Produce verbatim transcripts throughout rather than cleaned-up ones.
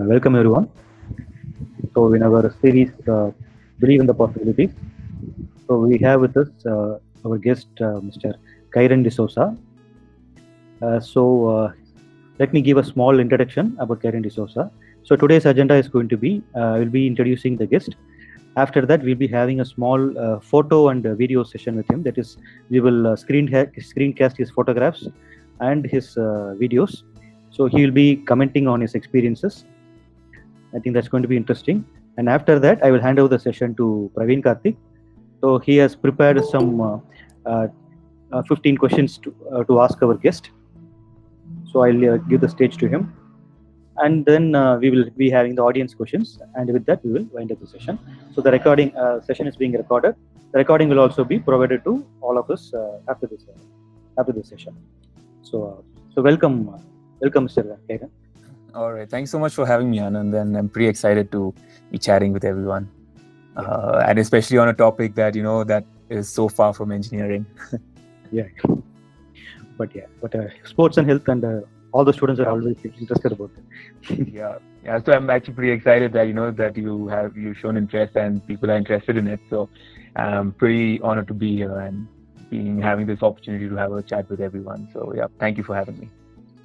welcome everyone. So in our series, uh, Believe in the Possibilities, so we have with us uh, our guest, uh, Mister Kairan D'Souza. Uh, so uh, let me give a small introduction about Kairan D'Souza. So today's agenda is going to be, uh, I will be introducing the guest. After that, we'll be having a small uh, photo and uh, video session with him. That is, we will uh, screen screencast his photographs and his uh, videos. So he will be commenting on his experiences. I think that's going to be interesting. And after that, I will hand over the session to Praveen Karthik. So he has prepared some uh, uh, uh, fifteen questions to, uh, to ask our guest. So I'll uh, give the stage to him. And then uh, we will be having the audience questions. And with that, we will wind up the session. So the recording uh, session is being recorded. The recording will also be provided to all of us uh, after this uh, after this session. So uh, so welcome, uh, welcome, Mister Kairan. All right. Thanks so much for having me, Anand. And I'm pretty excited to be chatting with everyone. Uh, and especially on a topic that, you know, that is so far from engineering. Yeah. But yeah, but uh, sports and health and uh, all the students are always interested about it. yeah. Yeah. So I'm actually pretty excited that, you know, that you have you shown interest and people are interested in it. So I'm pretty honored to be here and being having this opportunity to have a chat with everyone. So yeah, thank you for having me.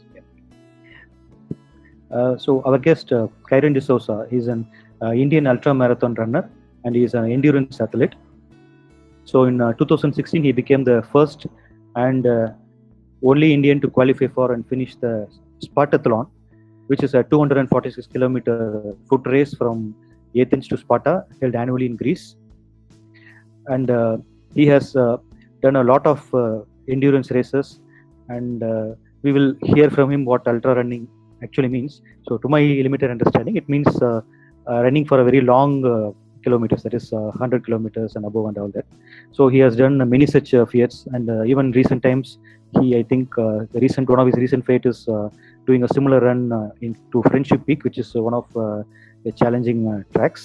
Uh, so our guest, uh, Kairan D'Souza, is an uh, Indian ultra marathon runner and he is an endurance athlete. So in uh, two thousand sixteen, he became the first and uh, only Indian to qualify for and finish the Spartathlon, which is a two hundred forty-six kilometer foot race from Athens to Sparta, held annually in Greece. And uh, he has uh, done a lot of uh, endurance races, and uh, we will hear from him what ultra running actually means. So to my limited understanding, it means uh, uh, running for a very long uh, kilometers, that is uh, one hundred kilometers and above and all that. So he has done many such uh, feats, and uh, even recent times, he, I think uh, the recent one of his recent feat is uh, doing a similar run uh, into Friendship Peak, which is uh, one of uh, the challenging uh, tracks.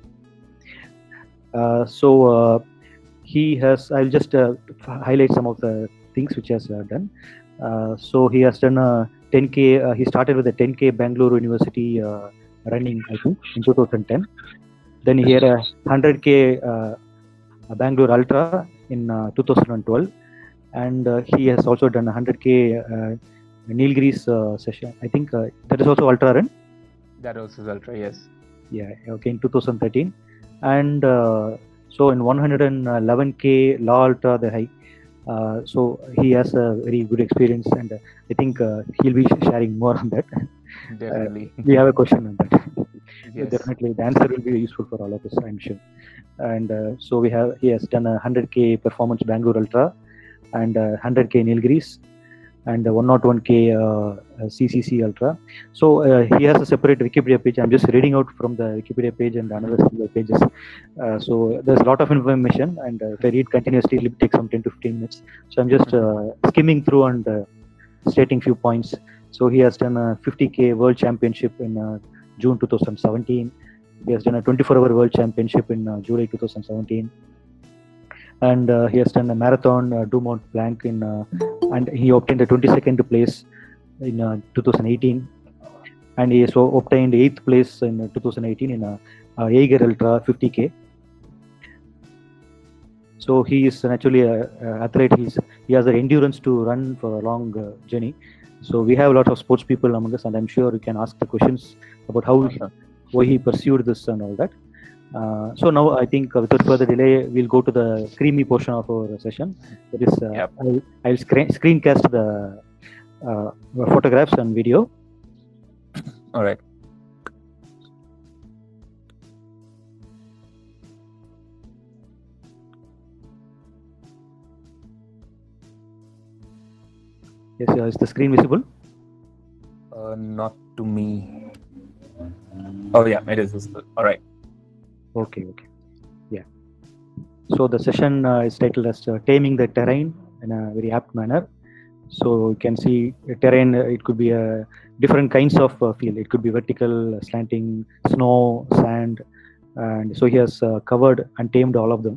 Uh, so uh, he has, I'll just uh, highlight some of the things which he has uh, done. Uh, so he has done a ten K, uh, he started with a ten K Bangalore University uh, running, I think, in two thousand ten. Then he had a one hundred K uh, Bangalore Ultra in uh, two thousand twelve. And uh, he has also done a one hundred K uh, Nilgiris uh, session. I think uh, that is also Ultra run. That also is Ultra, yes. Yeah, okay, in two thousand thirteen. And uh, so in one hundred eleven K Law Ultra, the high. Uh, so he has a very good experience, and uh, I think uh, he'll be sharing more on that. Definitely. Uh, we have a question on that. Yes. Definitely, the answer will be useful for all of us, I'm sure. And uh, so we have, he has done a one hundred K Performance Bangalore Ultra, and uh, one hundred K Nilgiris, and uh, one oh one K uh, C C C Ultra. So uh, he has a separate Wikipedia page. I'm just reading out from the Wikipedia page and another similar pages. Uh, so there's a lot of information, and uh, if I read continuously, it will take some ten to fifteen minutes. So I'm just uh, skimming through and uh, stating few points. So he has done a fifty K World Championship in uh, June two thousand seventeen. He has done a twenty-four hour World Championship in uh, July two thousand seventeen. And uh, he has done a marathon uh, du Mont Blanc in, uh, and he obtained the twenty-second place in uh, two thousand eighteen. And he also obtained eighth place in uh, two thousand eighteen in a uh, Jaeger Ultra fifty K. So he is naturally a, a athlete. He's, he has the endurance to run for a long uh, journey. So we have a lot of sports people among us, and I'm sure you can ask the questions about how he, why he pursued this and all that. Uh, so now I think uh, without further delay, we'll go to the creamy portion of our session. That is, uh, Yep. I'll, I'll screen, screencast the uh, photographs and video. All right. Yes, uh, is the screen visible? Uh, not to me. Oh yeah, it is visible. All right. Okay, okay. Yeah. So the session uh, is titled as uh, Taming the Terrain in a very apt manner. So you can see the terrain, uh, it could be uh, different kinds of uh, field. It could be vertical, slanting, snow, sand. And so he has uh, covered and tamed all of them.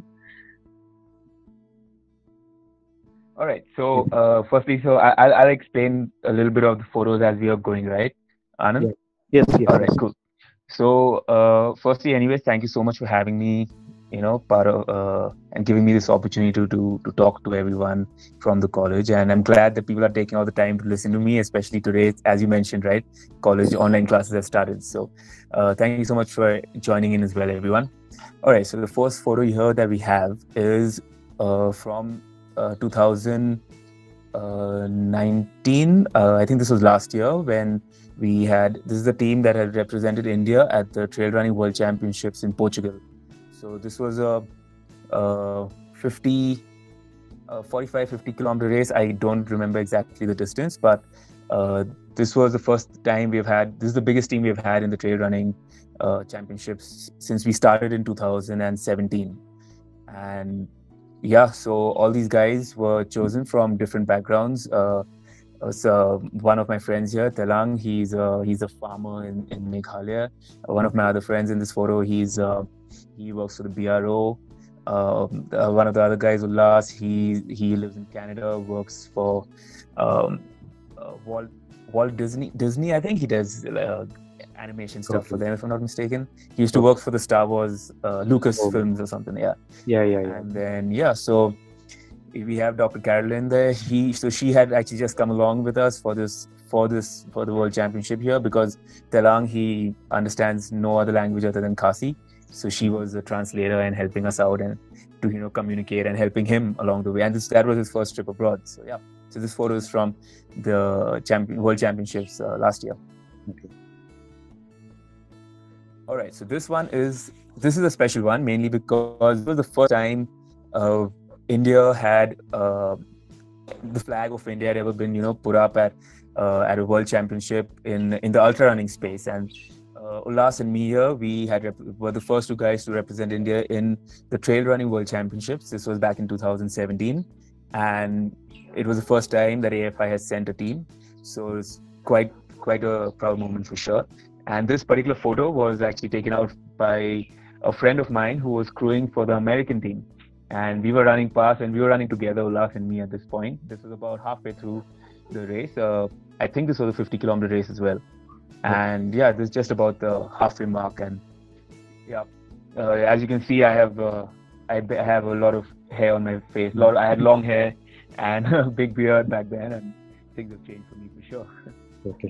All right. So, uh, firstly, so I, I'll, I'll explain a little bit of the photos as we are going, right, Anand? Yes, yes. All right, yes. cool. So, uh, firstly, anyways, thank you so much for having me. You know, part of uh, and giving me this opportunity to, to to talk to everyone from the college. And I'm glad that people are taking all the time to listen to me, especially today, as you mentioned, right? College online classes have started. So, uh, thank you so much for joining in as well, everyone. All right. So the first photo here that we have is uh, from uh, two thousand nineteen. Uh, I think this was last year when we had, this is the team that had represented India at the Trail Running World Championships in Portugal. So this was a, a fifty, a forty-five, fifty kilometer race. I don't remember exactly the distance, but uh, this was the first time we've had, this is the biggest team we've had in the trail running uh, championships since we started in two thousand seventeen. And yeah, so all these guys were chosen from different backgrounds. Uh, uh, so one of my friends here, Telang, he's a, he's a farmer in, in Meghalaya. One of my other friends in this photo, he's uh, he works for the B R O. Um, uh, one of the other guys, Ullas, he he lives in Canada, works for um, uh, Walt Walt Disney. Disney, I think he does uh, animation stuff Okay. for them, if I'm not mistaken. He used to work for the Star Wars uh, Lucas Oh. films or something. Yeah. Yeah, yeah, yeah. And then yeah, so we have Doctor Carolyn there. He so she had actually just come along with us for this for this for the World Championship here, because Telang, he understands no other language other than Khasi. So she was a translator and helping us out and to you know communicate and helping him along the way. And this, that was his first trip abroad. So yeah. So this photo is from the champion, World Championships uh, last year. Okay. All right. So this one is this is a special one, mainly because it was the first time uh, India had uh, the flag of India had ever been, you know, put up at uh, at a world championship in in the ultra running space. And uh, Ullas and me here, we had rep- were the first two guys to represent India in the trail running world championships. This was back in two thousand seventeen, and it was the first time that A F I has sent a team. So it's quite quite a proud moment for sure. And this particular photo was actually taken out by a friend of mine who was crewing for the American team. And we were running past and we were running together, Ullas and me at this point. This was about halfway through the race. Uh, I think this was a fifty kilometer race as well. And yeah, this is just about the halfway mark. And yeah, uh, as you can see, I have uh, I have a lot of hair on my face. A lot, I had long hair and a big beard back then, and things have changed for me for sure. Okay.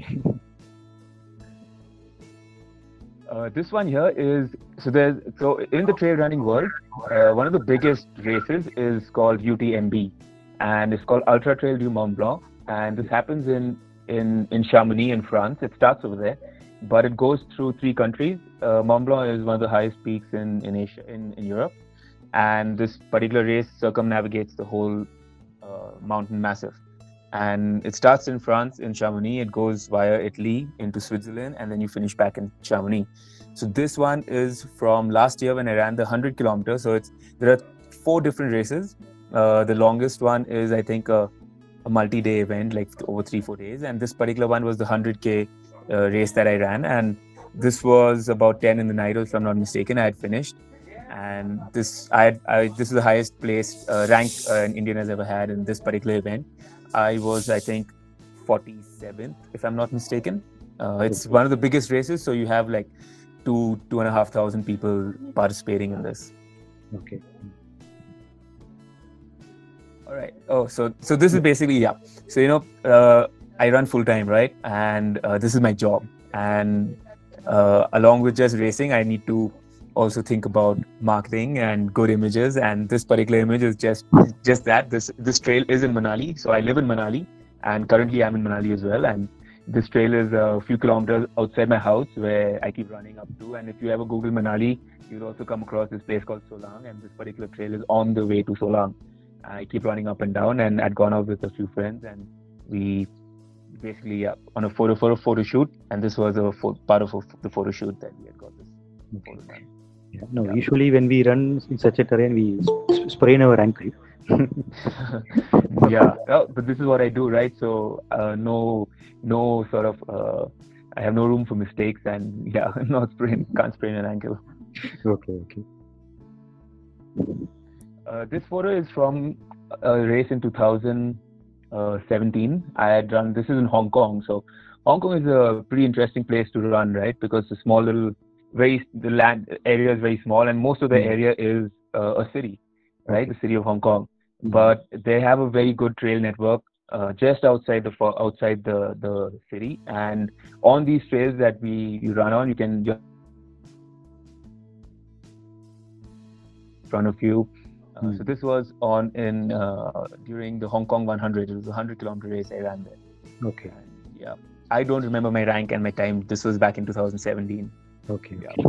Uh, this one here is so there's so in the trail running world, uh, one of the biggest races is called U T M B, and it's called Ultra Trail du Mont Blanc, and this happens in in in Chamonix in France. It starts over there, but it goes through three countries. Uh, Mont Blanc is one of the highest peaks in in Asia in, in Europe, and this particular race circumnavigates the whole uh, mountain massif. And it starts in France, in Chamonix. It goes via Italy into Switzerland, and then you finish back in Chamonix. So this one is from last year when I ran the one hundred kilometers. So it's there are four different races. Uh, the longest one is, I think, a, a multi-day event, like over three, four days. And this particular one was the one hundred K uh, race that I ran. And this was about ten in the night, if I'm not mistaken. I had finished. And this I, had, I this is the highest place uh, rank uh, an Indian has ever had in this particular event. I was, I think, forty-seventh, if I'm not mistaken. Uh, it's one of the biggest races, so you have like two, two and a half thousand people participating in this. Okay. All right. Oh, so so this is basically yeah. So you know, uh, I run full time, right? And uh, this is my job. And uh, along with just racing, I need to also think about marketing and good images. And this particular image is just just that. This this trail is in Manali, so I live in Manali, and currently I'm in Manali as well. And this trail is a few kilometers outside my house where I keep running up to. And if you ever Google Manali, you'll also come across this place called Solang, and this particular trail is on the way to Solang. I keep running up and down, and I'd gone out with a few friends, and we basically yeah, on a photo for a photo shoot, and this was a fo- part of a, the photo shoot that we had got this photo done. Yeah. No, yeah. Usually when we run in such a terrain, we sp- sprain our ankle. Yeah, oh, but this is what I do, right? So uh, no, no sort of, uh, I have no room for mistakes, and yeah, no sprain, can't sprain an ankle. Okay, okay. Uh, this photo is from a race in two thousand seventeen. I had run, this is in Hong Kong. So Hong Kong is a pretty interesting place to run, right? Because it's a small little very the land area is very small, and most of the Mm. area is uh, a city, right? Okay. The city of Hong Kong. Mm. But they have a very good trail network uh, just outside the fo- outside the the city, and on these trails that we you run on, you can just in front of you. Uh, Mm. So this was on in uh, during the Hong Kong one hundred. It was a hundred kilometer race I ran there. Okay. And, yeah, I don't remember my rank and my time. This was back in two thousand seventeen. Okay. Yeah.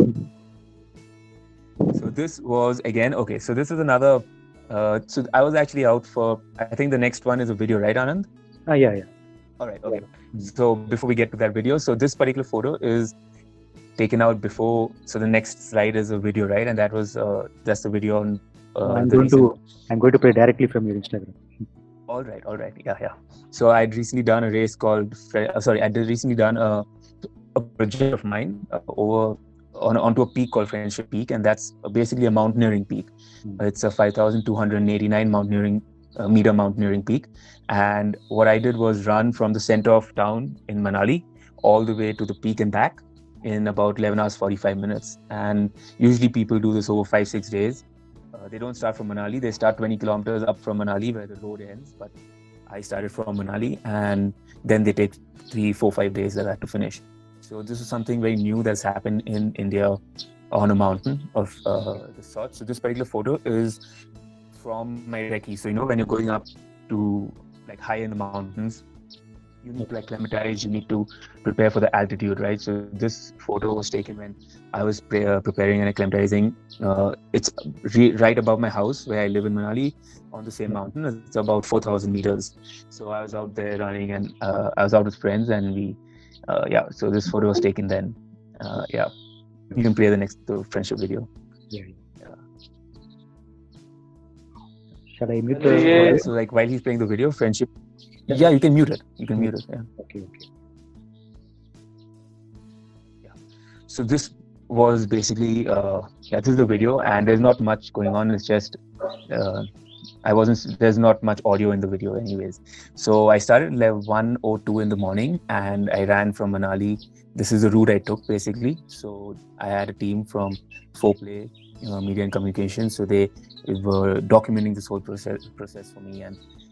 So this was again okay. So this is another. Uh, so I was actually out for. I think the next one is a video, right, Anand? Ah, yeah, yeah. All right. Okay. Mm. So before we get to that video, so this particular photo is taken out before. So the next slide is a video, right? And that was uh, that's the video on. Uh, I'm the going recent... to I'm going to play directly from your Instagram. All right, all right, yeah, yeah. So I'd recently done a race called. Uh, sorry, I did recently done a, a project of mine uh, over on onto a peak called Friendship Peak, and that's basically a mountaineering peak. Mm. It's a five thousand two hundred eighty-nine mountaineering uh, meter mountaineering peak, and what I did was run from the center of town in Manali all the way to the peak and back in about eleven hours forty-five minutes. And usually people do this over five six days. Uh, they don't start from Manali. They start twenty kilometers up from Manali where the road ends. But I started from Manali, and then they take three, four, five days like that to finish. So this is something very new that's happened in India on a mountain of uh, this sort. So this particular photo is from my recce. So you know when you're going up to like high in the mountains, you need to acclimatize, you need to prepare for the altitude, right? So this photo was taken when I was pre- uh, preparing and acclimatizing. Uh, it's re- right above my house where I live in Manali on the same mountain. It's about four thousand meters. So I was out there running, and uh, I was out with friends, and we, uh, yeah, so this photo was taken then. Uh, yeah, you can play the next the friendship video. Yeah. Yeah. Shall I mute Yeah, the? so like while he's playing the video, friendship. Yeah, you can mute it. You can mute it. Yeah. Okay, okay. Yeah. So this was basically uh, yeah, this is the video, and there's not much going on. It's just uh, I wasn't. There's not much audio in the video, anyways. So I started at one oh two in the morning, and I ran from Manali. This is the route I took basically. So I had a team from Foreplay, you know, Media and Communication. So they were documenting this whole process process for me, and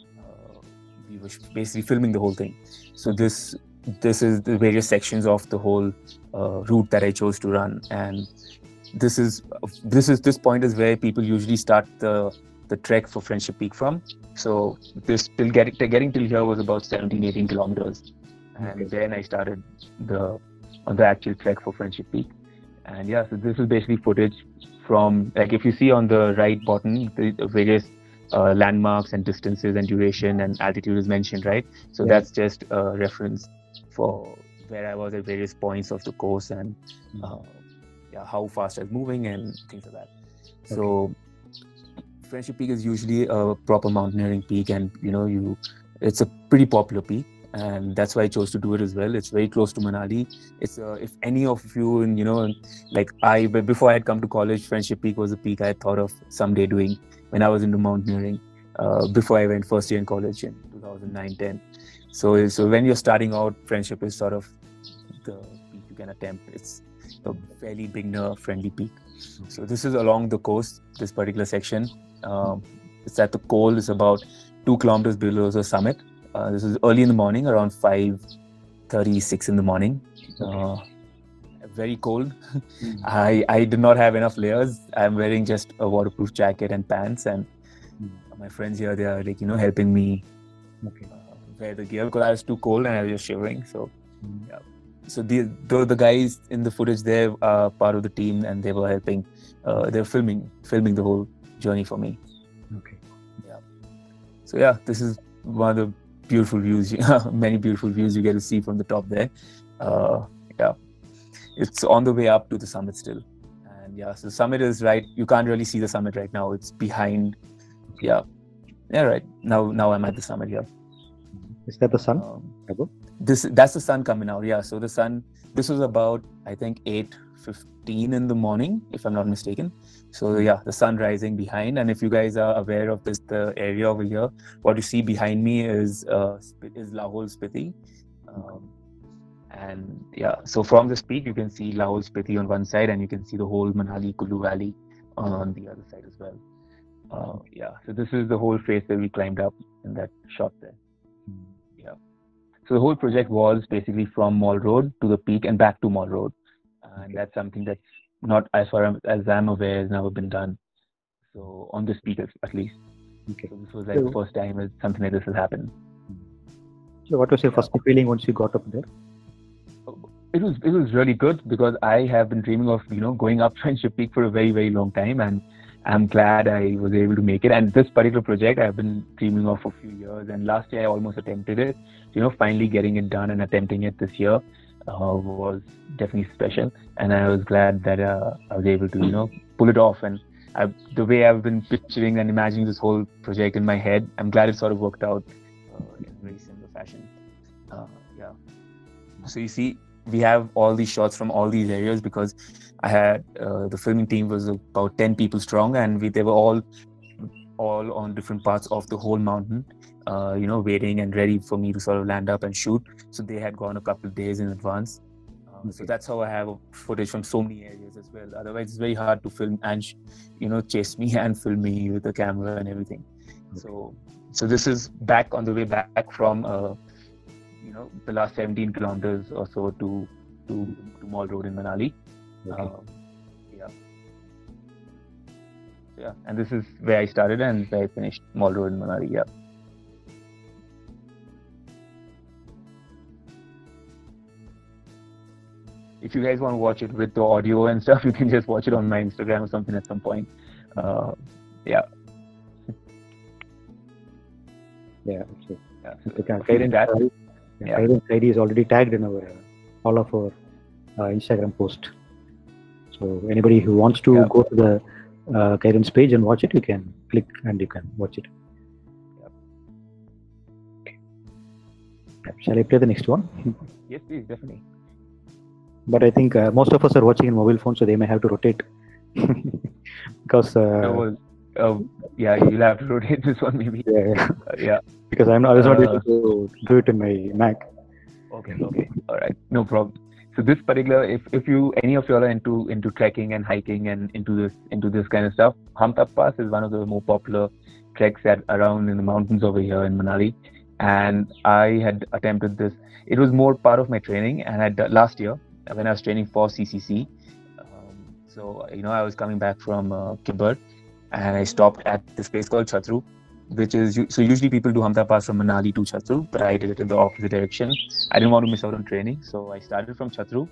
we were basically filming the whole thing. So this this is the various sections of the whole uh, route that I chose to run, and this is this is this point is where people usually start the the trek for Friendship Peak from. So this till getting getting till here was about seventeen eighteen kilometers, and Okay. then I started the on the actual trek for Friendship Peak. And yeah, so this is basically footage from, like, if you see on the right bottom, the the various uh, landmarks and distances and duration and altitude is mentioned, right? So Yeah. that's just a reference for where I was at various points of the course, and uh, yeah, how fast I was moving and things like that. So Friendship Peak is usually a proper mountaineering peak, and you know, you it's a pretty popular peak, and that's why I chose to do it as well. It's very close to Manali. It's uh, if any of you, and you know, like I before I had come to college, Friendship Peak was a peak I had thought of someday doing when I was into mountaineering. Uh, before I went first year in college in two thousand nine ten. So so when you're starting out, Friendship is sort of the peak you can attempt. It's a fairly beginner friendly peak. So this is along the coast. This particular section. Um, it's at the Col. It's about two kilometers below the summit. Uh, this is early in the morning, around five thirty-six in the morning. Uh, very cold. Mm. I I did not have enough layers. I'm wearing just a waterproof jacket and pants, and Mm. my friends here, they are like, you know, helping me Okay. uh, wear the gear because I was too cold and I was just shivering. So Mm. yeah. So the, the the guys in the footage there are part of the team, and they were helping. Uh, they were filming filming the whole journey for me. Okay. Yeah. So yeah, this is one of the beautiful views. Many beautiful views you get to see from the top there. Uh, yeah, it's on the way up to the summit still, and yeah, so the summit is right. You can't really see the summit right now. It's behind. Yeah, yeah, right. Now, now I'm at the summit here. Is that the sun? Um, Above? this that's the sun coming out. Yeah, so the sun. This was about I think eight fifteen in the morning, if I'm not mistaken. So yeah, the sun rising behind. And if you guys are aware of this, the area over here, what you see behind me is uh, is Lahore Spiti, um, And yeah, so from this peak, you can see Lahaul Spiti on one side, and you can see the whole Manali Kullu Valley on the other side as well. Uh, yeah, so this is the whole face that we climbed up in that shot there. Yeah. So the whole project was basically from Mall Road to the peak and back to Mall Road. And that's something that's not, as far as I'm aware, has never been done. So on this peak, at least. Okay. So this was like so, the first time that something like this has happened. So what was your yeah. first feeling once you got up there? It was it was really good because I have been dreaming of you know going up Friendship Peak for a very very long time, and I'm glad I was able to make it. And this particular project I've been dreaming of for a few years, and last year I almost attempted it. You know, finally getting it done and attempting it this year uh, was definitely special, and I was glad that uh, I was able to you know pull it off. And I, the way I've been picturing and imagining this whole project in my head, I'm glad it sort of worked out uh, in a very similar fashion. Uh, yeah. So you see, we have all these shots from all these areas because I had uh, the filming team was about ten people strong, and we they were all all on different parts of the whole mountain, uh, you know, waiting and ready for me to sort of land up and shoot. So they had gone a couple of days in advance. Uh, okay. So that's how I have footage from so many areas as well. Otherwise, it's very hard to film and you know chase me and film me with the camera and everything. Okay. So so this is back on the way back from. Uh, you know, the last seventeen kilometers or so to to, to Mall Road in Manali. Okay. Uh, yeah. Yeah, and this is where I started and where I finished, Mall Road in Manali. Yeah. If you guys want to watch it with the audio and stuff, you can just watch it on my Instagram or something at some point. Uh, yeah. Yeah. Okay. Yeah. So, okay. That. Yeah, Kairan's I D is already tagged in our uh, all of our uh, Instagram post. So anybody who wants to yeah. go to the uh, Kairan's page and watch it, you can click and you can watch it. Yeah. Okay. Shall I play the next one? Yes, please, definitely. But I think uh, most of us are watching in mobile phones, so they may have to rotate because. Uh, no, uh, yeah, you'll have to rotate this one maybe. Yeah. Yeah. Uh, yeah. Because I'm not, I was not uh, able to do it in my Mac. Okay, okay, all right, no problem. So this particular, if, if you any of you are into into trekking and hiking and into this into this kind of stuff, Hamta Pass is one of the more popular treks that around in the mountains over here in Manali. And I had attempted this. It was more part of my training, and I had last year when I was training for C C C. Um, so you know I was coming back from uh, Kibber, and I stopped at this place called Chatru. Which is so usually people do Hamta Pass from Manali to Chatru, but I did it in the opposite direction. I didn't want to miss out on training, so I started from Chatru,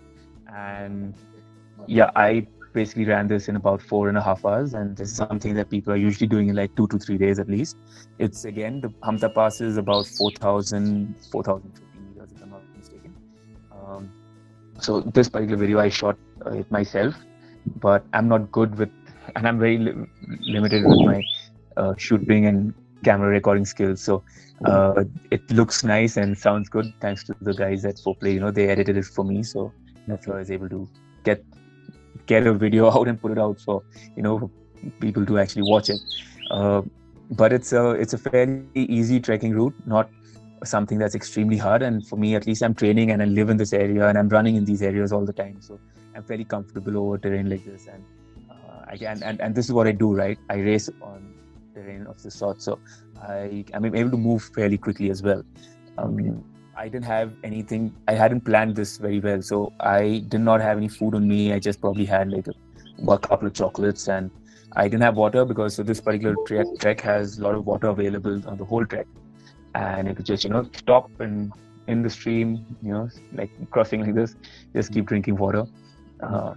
and yeah, I basically ran this in about four and a half hours, and this is something that people are usually doing in like two to three days at least. It's again the Hamta Pass is about four thousand, four thousand fifty meters if I'm not mistaken. Um, so this particular video I shot uh, it myself, but I'm not good with, and I'm very li- limited with my uh, shooting and camera recording skills, so uh, it looks nice and sounds good thanks to the guys at four play. You know, they edited it for me, so that's why I was able to get get a video out and put it out for you know for people to actually watch it. Uh, but it's a it's a fairly easy trekking route, not something that's extremely hard. And for me, at least, I'm training and I live in this area and I'm running in these areas all the time, so I'm fairly comfortable over terrain like this. And uh, I can and, and this is what I do, right? I race on terrain of this sort, so I am able to move fairly quickly as well. Um, I didn't have anything. I hadn't planned this very well, so I did not have any food on me. I just probably had like a, a couple of chocolates, and I didn't have water because so this particular trek, trek has a lot of water available on the whole trek, and it could just you know stop and in the stream, you know, like crossing like this, just keep drinking water. Uh,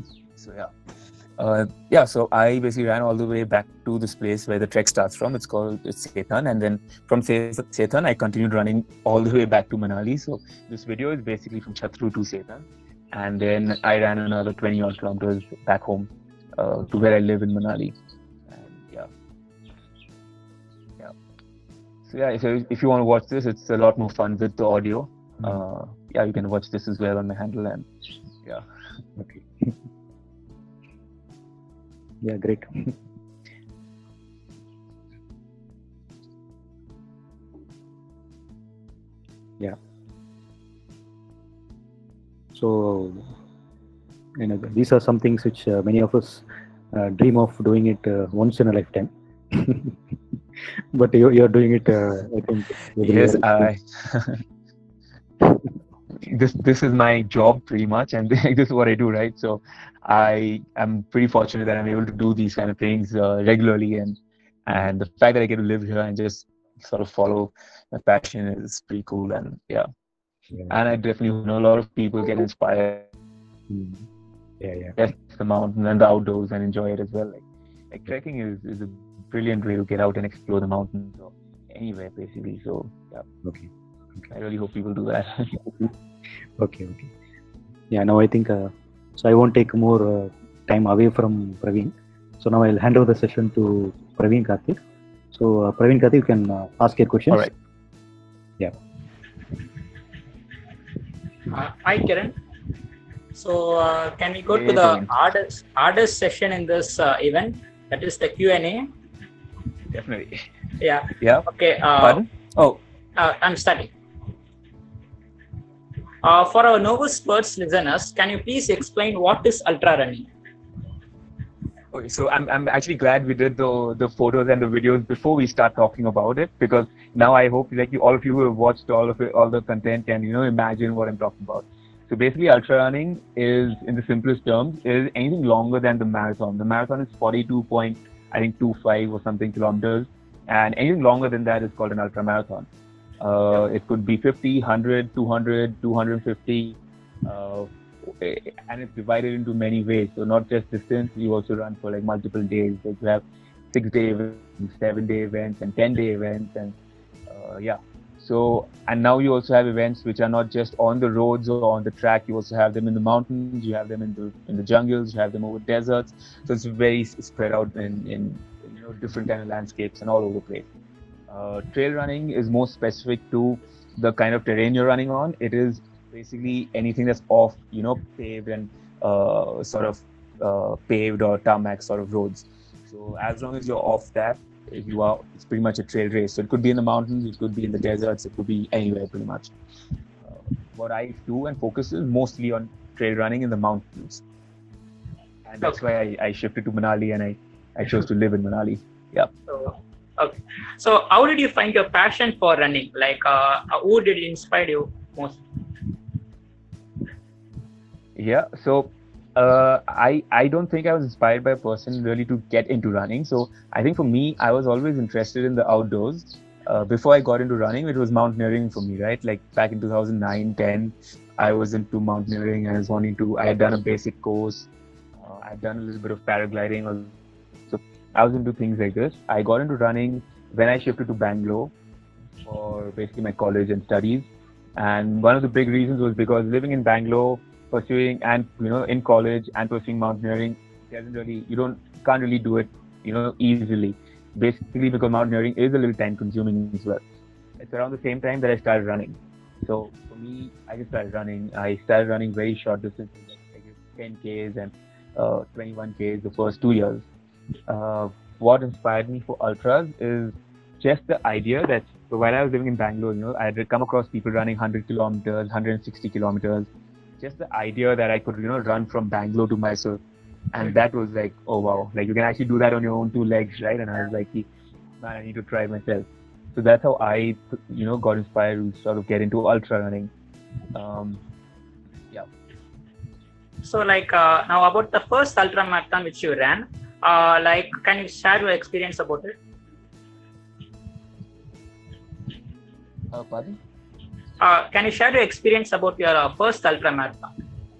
so yeah. Uh, yeah, so I basically ran all the way back to this place where the trek starts from. It's called it's Setan, and then from Setan I continued running all the way back to Manali. So this video is basically from Chatru to Setan, and then I ran another twenty odd kilometers back home uh, to where I live in Manali. And yeah, yeah. So yeah, so if you want to watch this, it's a lot more fun with the audio. Uh, yeah, you can watch this as well on my handle, and yeah. Okay. Yeah, great. Yeah. So, you know, these are some things which uh, many of us uh, dream of doing it uh, once in a lifetime. But you, you're doing it, uh, I think, every Yes, year. I. this this is my job pretty much, and this is what I do, right? So I am pretty fortunate that I'm able to do these kind of things uh, regularly, and and the fact that I get to live here and just sort of follow my passion is pretty cool, and yeah. Yeah. And I definitely know a lot of people get inspired Mm. Yeah, yeah. test the mountain and the outdoors and enjoy it as well. Like like trekking is, is a brilliant way to get out and explore the mountains or anywhere basically. So yeah. Okay. Okay. I really hope people do that. Okay. Okay. Yeah. Now I think uh, so. I won't take more uh, time away from Praveen. So now I'll hand over the session to Praveen Karthik. So uh, Praveen Karthik, you can uh, ask your questions. All right. Yeah. Uh, hi, Kiran. So uh, can we go Hey, to the Praveen. hardest, hardest session in this uh, event? That is the Q and A. Definitely. Yeah. Yeah. Okay. Uh, Pardon? Oh, uh, I'm starting. Uh, for our novice first listeners, can you please explain what is ultra running? okay. So I'm I'm actually glad we did the the photos and the videos before we start talking about it, because now I hope like you, all of you who have watched all of it, all the content can you know imagine what I'm talking about. So basically, ultra running is, in the simplest terms, is anything longer than the marathon. The marathon is forty-two point I think two five or something kilometers, and anything longer than that is called an ultra marathon. Uh, it could be fifty, one hundred, two hundred, two hundred fifty, uh, and it's divided into many ways. So not just distance, you also run for like multiple days. Like you have six-day events, seven-day events, and ten-day events, and uh, yeah. So, and now you also have events which are not just on the roads or on the track. You also have them in the mountains. You have them in the in the jungles. You have them over deserts. So it's very spread out in in you know different kind of landscapes and all over the place. Uh, trail running is more specific to the kind of terrain you're running on. It is basically anything that's off, you know, paved and uh, sort of uh, paved or tarmac sort of roads. So as long as you're off that, you are, it's pretty much a trail race. So it could be in the mountains, it could be in the deserts, it could be anywhere pretty much. Uh, what I do and focus is mostly on trail running in the mountains. And that's why I, I shifted to Manali, and I, I chose to live in Manali. Yeah. So, okay. So how did you find your passion for running? Like, uh, who did inspire you most? Yeah. So uh, I I don't think I was inspired by a person really to get into running. So I think for me, I was always interested in the outdoors. Uh, before I got into running, it was mountaineering for me, right? Like back in two thousand nine, ten, I was into mountaineering. I was wanting to. I had done a basic course. Uh, I'd done a little bit of paragliding. So I was into things like this. I got into running when I shifted to Bangalore for basically my college and studies. And one of the big reasons was because living in Bangalore, pursuing and you know in college and pursuing mountaineering doesn't really you don't can't really do it you know easily, basically because mountaineering is a little time consuming as well. It's around the same time that I started running. So for me, I just started running. I started running very short distances, like ten Ks and uh, twenty-one Ks the first two years. Uh, what inspired me for ultras is just the idea that while I was living in Bangalore, you know, I had come across people running one hundred kilometers, one hundred sixty kilometers. Just the idea that I could, you know, run from Bangalore to Mysore, and that was like, oh wow, like you can actually do that on your own two legs, right? And I was like, man, I need to try myself. So that's how I, you know, got inspired to sort of get into ultra running. Um, yeah. So, like, uh, now about the first ultra marathon which you ran, uh, like, can you share your experience about it? Uh, pardon? Uh, can you share your experience about your uh, first ultra marathon?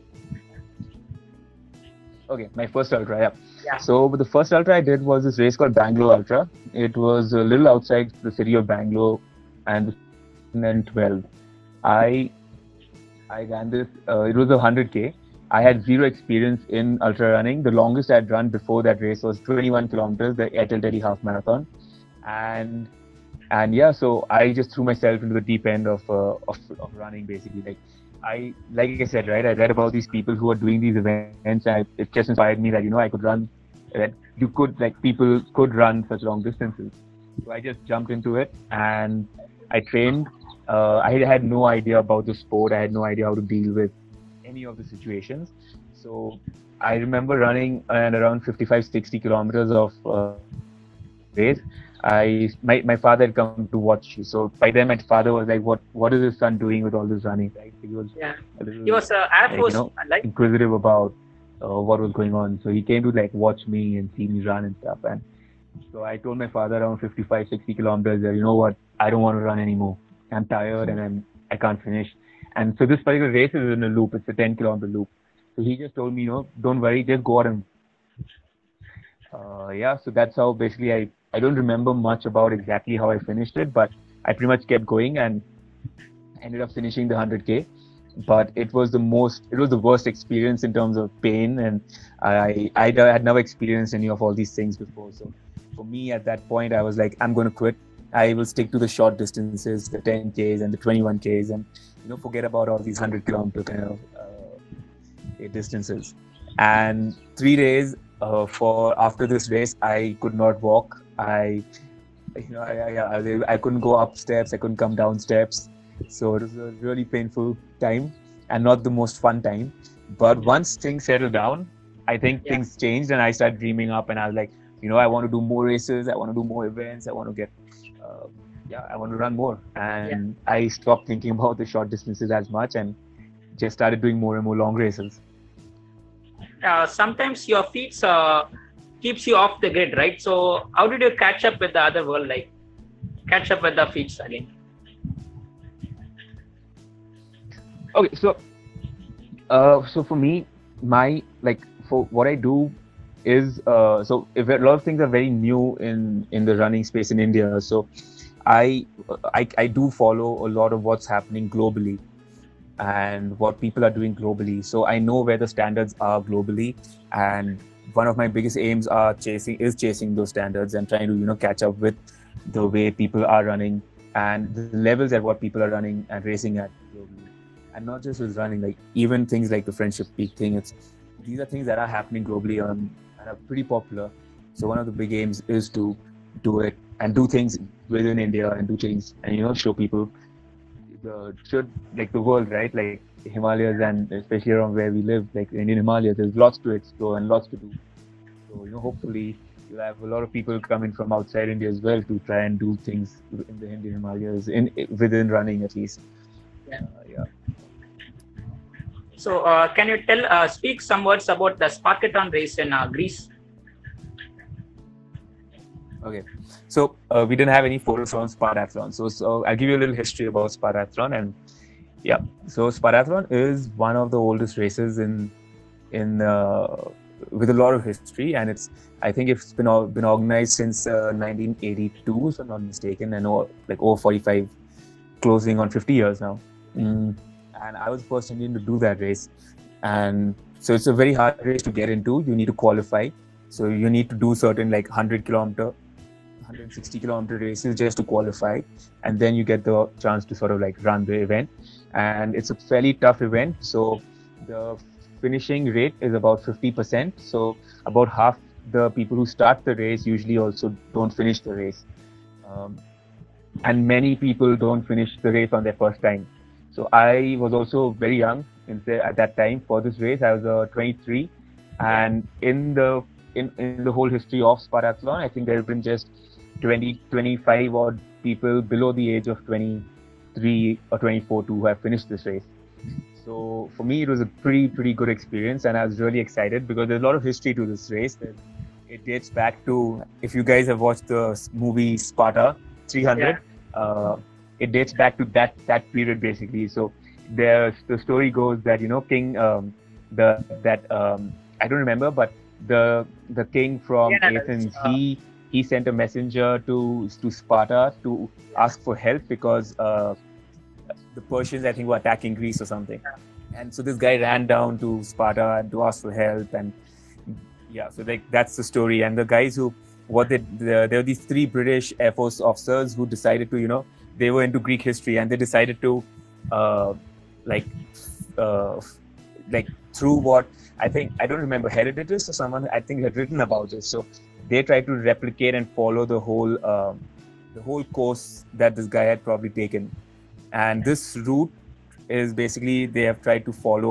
Okay, my first ultra, yeah. Yeah. So the first ultra I did was this race called Bangalore Ultra. It was a little outside the city of Bangalore, and then twelve. I I ran this. Uh, it was a one hundred K. I had zero experience in ultra running. The longest I'd run before that race was twenty-one kilometers, the Airtel Delhi half marathon, and and yeah, so I just threw myself into the deep end of uh, of, of running basically. Like I like I said, right? I read about these people who are doing these events, and it just inspired me that you know I could run. That you could like people could run such long distances. So I just jumped into it and I trained. Uh, I had no idea about the sport. I had no idea how to deal with any of the situations. So I remember running at around fifty-five, sixty kilometers of uh, race. I my, my father had come to watch. So by then my father was like, "What what is his son doing with all this running?" Right? He was Yeah. a little He was uh, Air like, Force, you know like inquisitive about uh, what was going on. So he came to like watch me and see me run and stuff. And so I told my father around fifty-five, sixty kilometers that, you know what, I don't want to run anymore. I'm tired and I'm I can't finish. And so this particular race is in a loop. It's a ten kilometer loop. So he just told me, you know, don't worry, just go out and uh, yeah. So that's how basically I I don't remember much about exactly how I finished it, but I pretty much kept going and ended up finishing the one hundred K. But it was the most, it was the worst experience in terms of pain, and I, I had never experienced any of all these things before. So for me at that point, I was like, I'm going to quit. I will stick to the short distances, the ten Ks and the twenty-one Ks, and you know, forget about all these one hundred kilometer kind of uh, distances. And three days uh, for after this race, I could not walk. I, you know, I, I, I, I couldn't go up steps. I couldn't come down steps. So it was a really painful time and not the most fun time. But once things settled down, I think Yeah. things changed and I started dreaming up and I was like, you know, I want to do more races. I want to do more events. I want to get, uh, yeah, I want to run more. And yeah. I stopped thinking about the short distances as much and just started doing more and more long races. Uh, sometimes your feet uh, keeps you off the grid, right? So how did you catch up with the other world, like catch up with the feet again? Okay, so uh, so for me, my like for what I do is uh, so if a lot of things are very new in in the running space in India. So I I I do follow a lot of what's happening globally and what people are doing globally. So I know where the standards are globally, and one of my biggest aims are chasing is chasing those standards and trying to you know catch up with the way people are running and the levels at what people are running and racing at globally. And not just with running, like even things like the Friendship Peak thing. It's these are things that are happening globally um, and are pretty popular. So one of the big aims is to do it and do things within India and do things and you know show people the should like the world, right? Like Himalayas and especially around where we live, like Indian Himalayas, there's lots to explore and lots to do. So you know hopefully you'll have a lot of people coming from outside India as well to try and do things in the Indian Himalayas in within running at least. Yeah. Uh, yeah. So, uh, can you tell, uh, speak some words about the Spartathlon race in uh, Greece? Okay, so uh, we didn't have any photos from Spartathlon. So, so I'll give you a little history about Spartathlon. And yeah, so Spartathlon is one of the oldest races in in uh, with a lot of history, and it's I think it's been been organized since uh, nineteen eighty-two, if I'm not mistaken, and all, like over forty-five, closing on fifty years now. Mm. And I was the first Indian to do that race. And so it's a very hard race to get into. You need to qualify. So you need to do certain like one hundred kilometer, one hundred sixty kilometer races just to qualify. And then you get the chance to sort of like run the event. And it's a fairly tough event. So the finishing rate is about fifty percent. So about half the people who start the race usually also don't finish the race. Um, and many people don't finish the race on their first time. So I was also very young in the, at that time for this race. I was uh, twenty-three, and in the in, in the whole history of Spartathlon, I think there have been just twenty, twenty-five odd people below the age of twenty-three or twenty-four who have finished this race. So for me, it was a pretty pretty good experience, and I was really excited because there's a lot of history to this race. It dates back to, if you guys have watched the movie Sparta three hundred. Yeah. Uh, It dates back to that that period basically. So there's the story goes that you know King um, the that um, I don't remember, but the the king from yeah, Athens uh, he he sent a messenger to to Sparta to ask for help because uh, the Persians I think were attacking Greece or something. And so this guy ran down to Sparta and to ask for help, and yeah, so like that's the story. And the guys who what they the, there were these three British Air Force officers who decided to you know. They were into Greek history and they decided to, uh, like, uh, like through what I think I don't remember Herodotus or someone I think had written about this. So they tried to replicate and follow the whole, um, the whole course that this guy had probably taken. And this route is basically they have tried to follow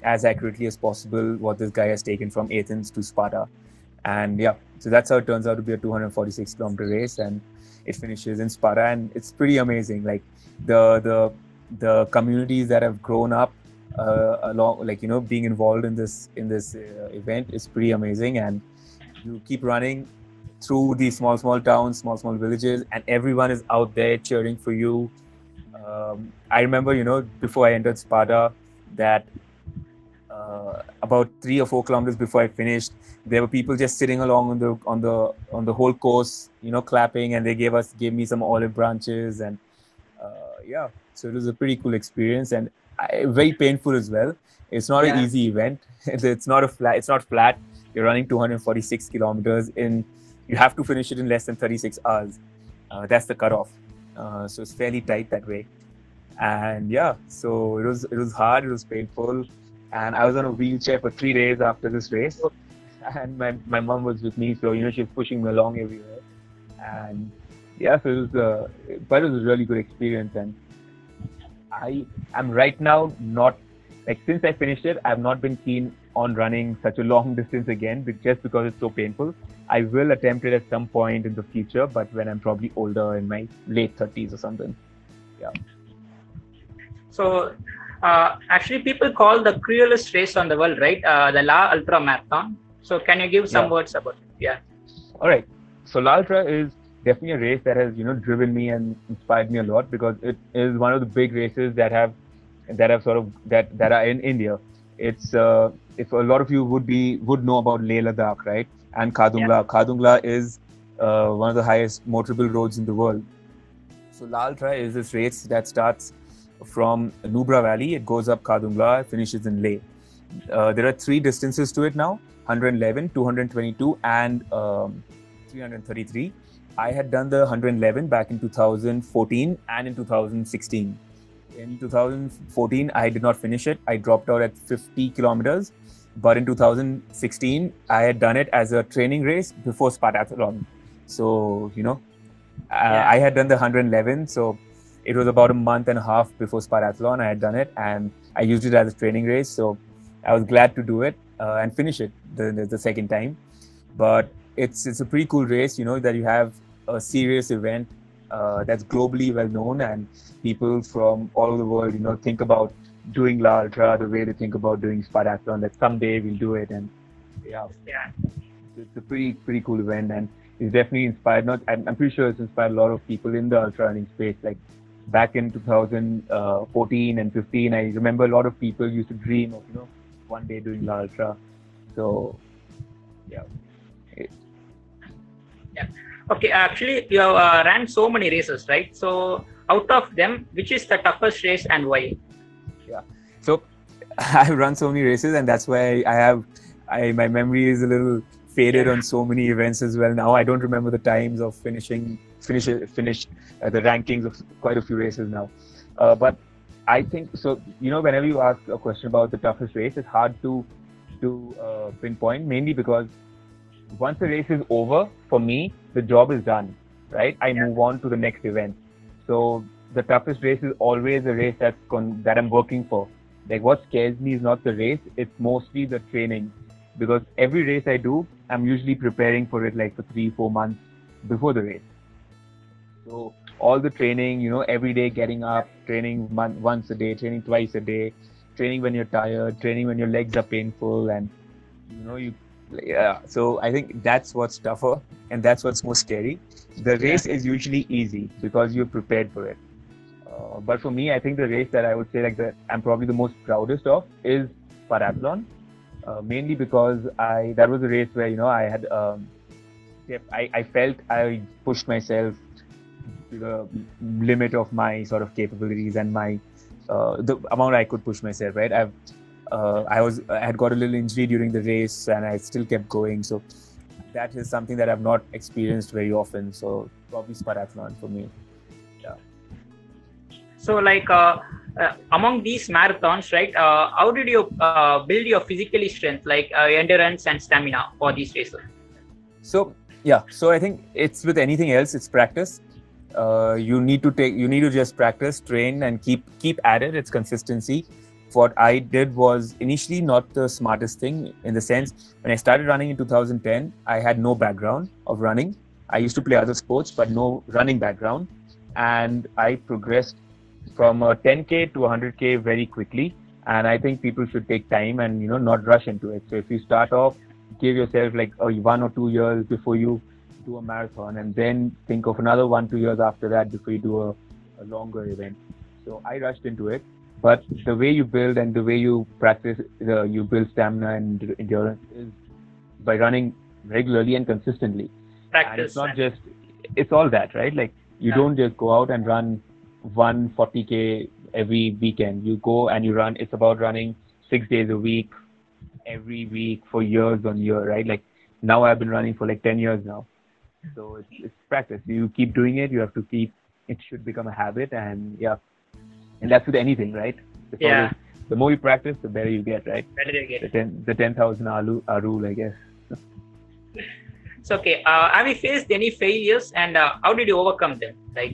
as accurately as possible what this guy has taken from Athens to Sparta. And yeah, so that's how it turns out to be a two hundred forty-six kilometer race, and it finishes in Sparta, and it's pretty amazing. Like the the the communities that have grown up uh, along, like you know, being involved in this in this uh, event is pretty amazing. And you keep running through these small small towns, small small villages, and everyone is out there cheering for you. Um, I remember, you know, before I entered Sparta, that uh, about three or four kilometers before I finished, there were people just sitting along on the on the on the whole course, you know, clapping, and they gave us gave me some olive branches, and uh, yeah, so it was a pretty cool experience, and I, very painful as well. It's not Yeah. an easy event. It's not a flat. It's not flat. You're running two hundred forty-six kilometers in. You have to finish it in less than thirty-six hours. Uh, that's the cutoff. Uh, so it's fairly tight that way. And yeah, so it was it was hard. It was painful, and I was on a wheelchair for three days after this race. And my, my mom was with me, so you know she was pushing me along everywhere. And yeah, so it was uh, but it was a really good experience. And I am right now not like since I finished it, I've not been keen on running such a long distance again, be- just because it's so painful. I will attempt it at some point in the future, but when I'm probably older, in my late thirties or something. Yeah. So uh, actually, people call the cruelest race on the world, right? Uh, the La Ultra Marathon. So can you give some Yeah. words about it? Yeah. All right. So La Ultra is definitely a race that has, you know, driven me and inspired me a lot, because it is one of the big races that have that have sort of that that are in India. It's uh, if a lot of you would be would know about Leh Ladakh, right? And Khadungla. Khadungla is uh, one of the highest motorable roads in the world. So La Ultra is this race that starts from Nubra Valley. It goes up Khadungla, finishes in Leh. Uh, there are three distances to it now: one hundred eleven, two hundred twenty-two, and um, three hundred thirty-three. I had done the one hundred eleven back in two thousand fourteen and in two thousand sixteen. In two thousand fourteen, I did not finish it. I dropped out at fifty kilometers. But in two thousand sixteen, I had done it as a training race before Spartathlon. So, you know, uh, Yeah. I had done the one hundred eleven. So it was about a month and a half before Spartathlon. I had done it, and I used it as a training race. So I was glad to do it uh, and finish it the, the, the second time. But it's it's a pretty cool race, you know, that you have a serious event uh, that's globally well known, and people from all over the world, you know, think about doing La Ultra the way they think about doing Spartathlon, that someday we'll do it. And yeah, Yeah. it's a pretty pretty cool event, and it's definitely inspired. Not, I'm, I'm pretty sure it's inspired a lot of people in the ultra running space. Like back in two thousand fourteen and fifteen, I remember a lot of people used to dream of, you know, one day doing La Ultra. So yeah. It, Okay. Actually, you have uh, ran so many races, right? So out of them, which is the toughest race and why? So I've run so many races, and that's why I have I my memory is a little faded Yeah. on so many events as well. Now I don't remember the times of finishing finish finish uh, the rankings of quite a few races now. Uh, but I think so. You know, whenever you ask a question about the toughest race, it's hard to to uh, pinpoint, mainly because once the race is over, for me, the job is done. Right? I Yeah. move on to the next event. So the toughest race is always a race that's con- that I'm working for. Like what scares me is not the race, it's mostly the training. Because every race I do, I'm usually preparing for it like for three, four months before the race. So all the training, you know, every day getting up, training mon- once a day, training twice a day, training when you're tired, training when your legs are painful, and you know, you yeah. So I think that's what's tougher, and that's what's more scary. The race is usually easy because you're prepared for it. Uh, but for me, I think the race that I would say like that I'm probably the most proudest of is Parathlon, uh, mainly because I that was a race where, you know, I had um, I, I felt I pushed myself to the limit of my sort of capabilities and my uh, the amount I could push myself. Right, I've uh, I was I had got a little injury during the race, and I still kept going. So that is something that I've not experienced very often. So probably Parathlon for me. So, like uh, uh, among these marathons, right? Uh, how did you uh, build your physically strength, like uh, endurance and stamina for these races? So yeah, so I think it's with anything else, it's practice. Uh, you need to take, you need to just practice, train, and keep keep at it. It's consistency. what I did was initially not the smartest thing, in the sense when I started running in two thousand ten, I had no background of running. I used to play other sports, but no running background. And I progressed from a ten K to one hundred K very quickly. And I think people should take time and, you know, not rush into it. So if you start off, give yourself like a one or two years before you do a marathon, and then think of another one, two years after that before you do a, a longer event. So I rushed into it. But the way you build and the way you practice, uh, you build stamina and endurance is by running regularly and consistently. Practice. And it's not just, it's all that, right? Like you Yeah. don't just go out and run one forty K every weekend. You go and you run, it's about running six days a week, every week for years on year, right? Like now I've been running for like ten years now. So it's, it's practice. You keep doing it, you have to keep, it should become a habit, and yeah. And that's with anything, right? It's Yeah. always, the more you practice, the better you get, right? Better you get. The ten, the ten thousand hour rule, I guess. So okay, uh, have you faced any failures, and uh, how did you overcome them? Like,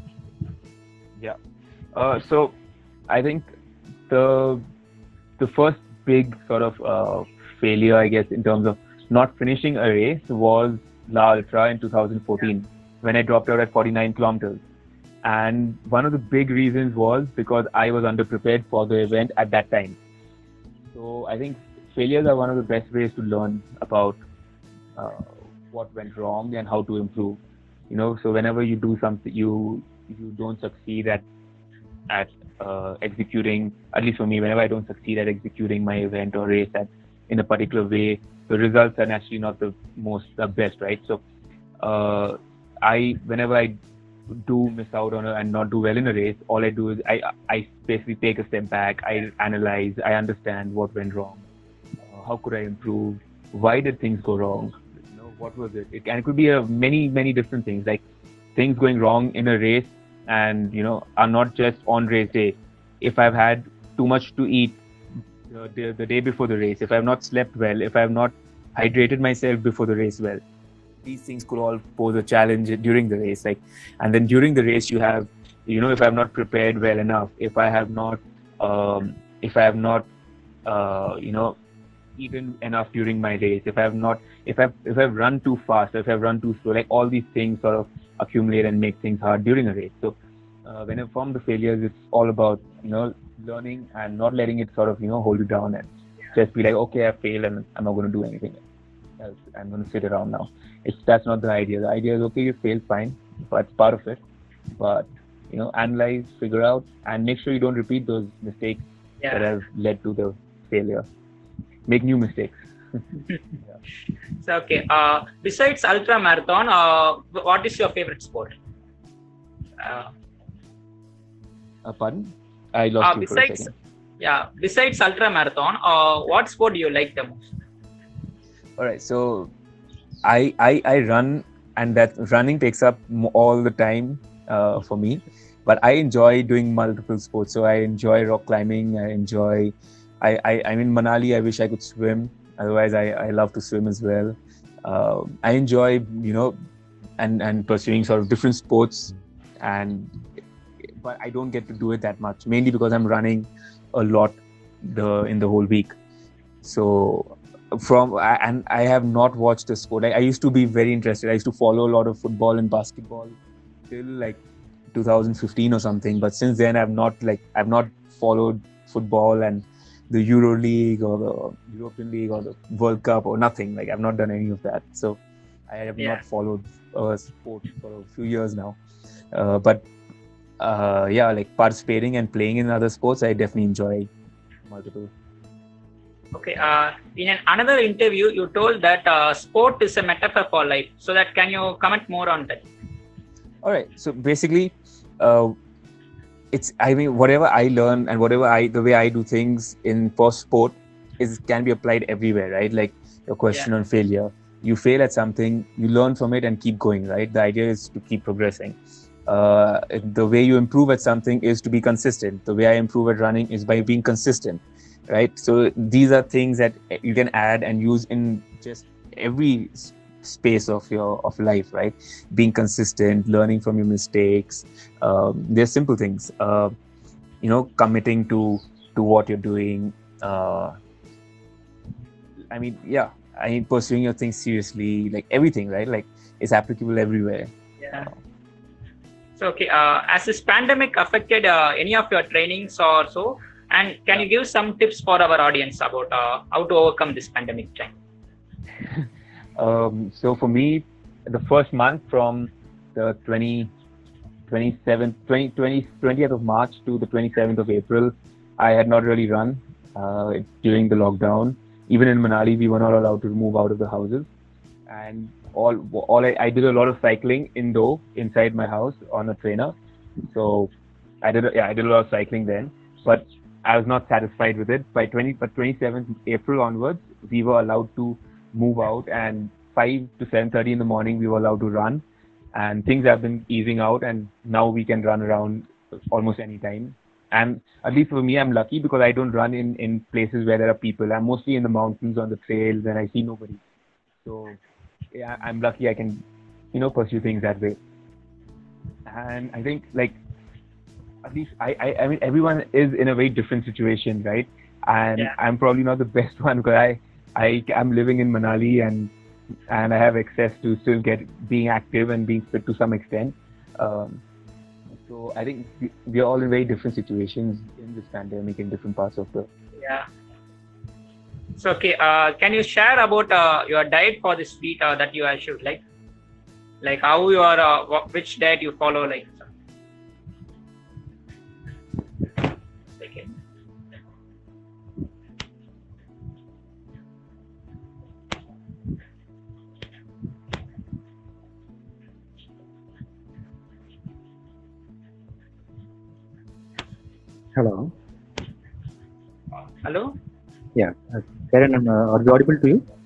Yeah. Uh, so I think the the first big sort of uh, failure, I guess, in terms of not finishing a race was La Ultra in two thousand fourteen, when I dropped out at forty-nine kilometers. And one of the big reasons was because I was underprepared for the event at that time. So I think failures are one of the best ways to learn about uh, what went wrong and how to improve. You know, so whenever you do something, you you don't succeed at at uh, executing. At least for me, whenever I don't succeed at executing my event or race at in a particular way, the results are naturally not the most the best, right? So uh, I whenever I do miss out on a, and not do well in a race, all I do is I I basically take a step back. I analyze. I understand what went wrong. Uh, how could I improve? Why did things go wrong? You know, what was it? It and it could be a many many different things, like things going wrong in a race, and you know are not just on race day. If I've had too much to eat the, the, the day before the race, if I've not slept well, if I've not hydrated myself before the race well, these things could all pose a challenge during the race. Like, and then during the race, you have, you know, if I'm not prepared well enough, if I have not, um, if I have not, uh, you know, eaten enough during my race, if I have not, if I've, if I've run too fast, if I've run too slow, like all these things sort of accumulate and make things hard during a race. So uh, when I form the failures, it's all about, you know, learning and not letting it sort of, you know, hold you down and just be like, okay, I failed and I'm not going to do anything else. I'm going to sit around now. It's, that's not the idea. The idea is, okay, you failed, fine, but it's part of it. But, you know, analyze, figure out, and make sure you don't repeat those mistakes yeah. that have led to the failure. Make new mistakes. yeah. So, okay, uh, besides ultra marathon, uh, what is your favorite sport? Uh, uh, pardon? I lost uh, you besides, for a second. Yeah, besides ultra marathon, uh, what sport do you like the most? All right, so I, I I run, and that running takes up all the time uh, for me. But I enjoy doing multiple sports. So I enjoy rock climbing. I enjoy. I I I'm in Manali. I wish I could swim. Otherwise, I, I love to swim as well. Uh, I enjoy, you know, and and pursuing sort of different sports, and but I don't get to do it that much. Mainly because I'm running a lot the in the whole week. So. From I, and I have not watched the sport. I, I used to be very interested. I used to follow a lot of football and basketball till like two thousand fifteen or something. But since then, I've not like I've not followed football and the Euro League or the European League or the World Cup or nothing. Like I've not done any of that. So I have yeah. not followed uh, sport for a few years now. Uh, but uh, yeah, like participating and playing in other sports, I definitely enjoy multiple. Okay. Uh, in an, another interview, you told that uh, sport is a metaphor for life. So that can you comment more on that? All right. So basically, uh, it's I mean whatever I learn and whatever I the way I do things in for sport is can be applied everywhere, right? Like your question yeah. on failure. You fail at something, you learn from it and keep going, right? The idea is to keep progressing. Uh, the way you improve at something is to be consistent. The way I improve at running is by being consistent. Right. So these are things that you can add and use in just every space of your of life. Right. Being consistent, learning from your mistakes. Um, they're simple things. Uh, you know, committing to to what you're doing. Uh, I mean, yeah, I mean, pursuing your things seriously, like everything, right? Like it's applicable everywhere. Yeah. So, okay, uh, has this pandemic affected uh, any of your trainings or so? And can you give some tips for our audience about uh, how to overcome this pandemic time? Um, so for me, the first month from the twenty, twenty-seventh, twenty, twenty, twentieth of March to the twenty-seventh of April, I had not really run uh, during the lockdown. Even in Manali, we were not allowed to move out of the houses. And all, all I, I did a lot of cycling indoor inside my house on a trainer. So I did, yeah, I did a lot of cycling then, but I was not satisfied with it. By twenty, but twenty-seventh April onwards, we were allowed to move out, and five to seven thirty in the morning, we were allowed to run. And things have been easing out, and now we can run around almost any time. And at least for me, I'm lucky because I don't run in, in places where there are people. I'm mostly in the mountains on the trails, and I see nobody. So yeah, I'm lucky I can, you know, pursue things that way. And I think like, at least I, I, I mean, everyone is in a very different situation, right? And Yeah. I'm probably not the best one because I, I, I'm living in Manali and, and I have access to still get being active and being fit to some extent. Um, so I think we, we are all in very different situations in this pandemic in different parts of the. Yeah. So, okay, uh, can you share about uh, your diet for this week uh, that you should like? Like how you are, uh, wh- which diet you follow, like? Okay. Hello. Hello? Yeah. Uh, Karen, uh, are we audible to you?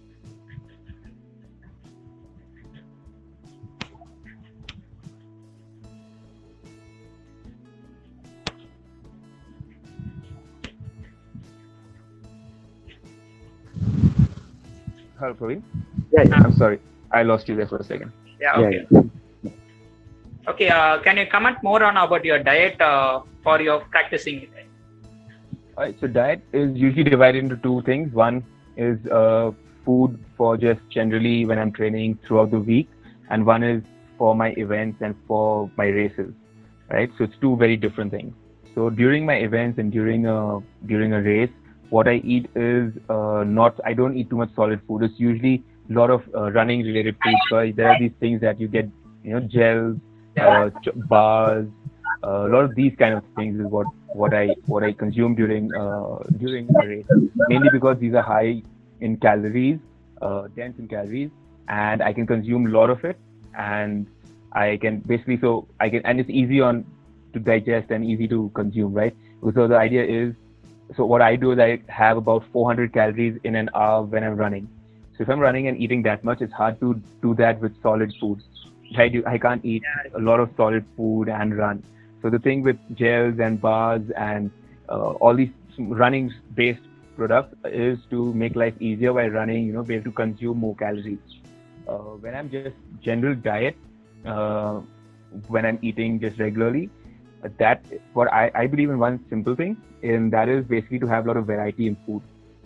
Hello, Praveen. Yeah. yeah. I'm sorry, I lost you there for a second. Yeah, Yeah, okay. yeah. Okay, uh, can you comment more on about your diet uh, for your practicing? Alright, so diet is usually divided into two things. One is uh, food for just generally when I'm training throughout the week, and one is for my events and for my races, right? So it's two very different things. So during my events and during a during a race, what I eat is uh, not. I don't eat too much solid food. It's usually a lot of uh, running related food. So there are these things that you get, you know, gels, uh, ch- bars. Uh, a lot of these kind of things is what what I what I consume during uh, during a race. Mainly because these are high in calories, uh, dense in calories, and I can consume a lot of it, and I can basically so I can and it's easy on to digest and easy to consume, right? So the idea is, so what I do is I have about four hundred calories in an hour when I'm running. So if I'm running and eating that much, it's hard to do that with solid food. I do I can't eat a lot of solid food and run. So the thing with gels and bars and uh, all these running-based products is to make life easier by running, you know, be able to consume more calories. Uh, when I'm just general diet, uh, when I'm eating just regularly, uh, that what I, I believe in one simple thing, and that is basically to have a lot of variety in food.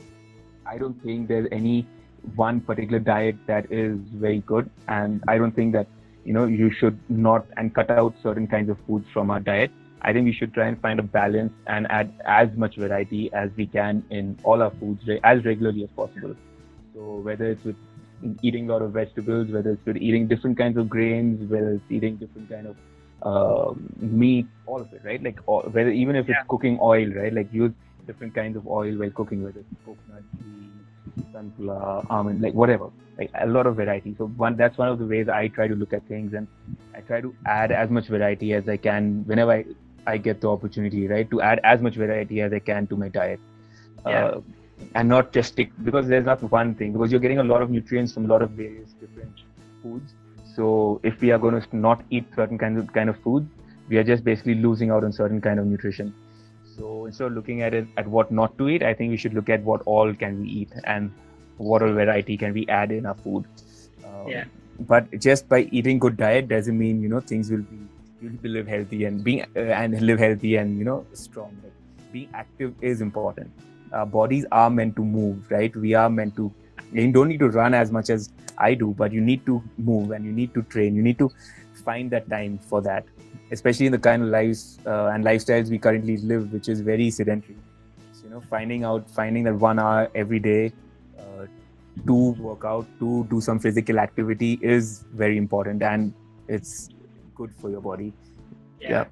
I don't think there's any one particular diet that is very good, and I don't think that you know you should not and cut out certain kinds of foods from our diet. I think we should try and find a balance and add as much variety as we can in all our foods re- as regularly as possible. So whether it's with eating a lot of vegetables, whether it's with eating different kinds of grains, whether it's eating different kind of uh, meat, all of it, right? Like all, whether even if it's Yeah. cooking oil, right? Like use different kinds of oil while cooking, whether it's coconut, ghee, sunflower, almond, like whatever. Like a lot of variety. So one that's one of the ways I try to look at things, and I try to add as much variety as I can whenever I, I get the opportunity, right? To add as much variety as I can to my diet. Yeah. Uh, and not just stick, because there's not one thing, because you're getting a lot of nutrients from a lot of various different foods. So if we are going to not eat certain kinds of kind of foods, we are just basically losing out on certain kind of nutrition. So instead of looking at it at what not to eat, I think we should look at what all can we eat and what all variety can we add in our food. Um, Yeah. But just by eating good diet doesn't mean you know things will be you'll be live healthy and being uh, and live healthy and you know strong. Like being active is important. Our bodies are meant to move, right? We are meant to, you don't need to run as much as I do, but you need to move and you need to train. You need to find that time for that, especially in the kind of lives uh, and lifestyles we currently live, which is very sedentary. So, you know, finding out, finding that one hour every day uh, to work out, to do some physical activity is very important, and it's good for your body. Yeah. Yeah.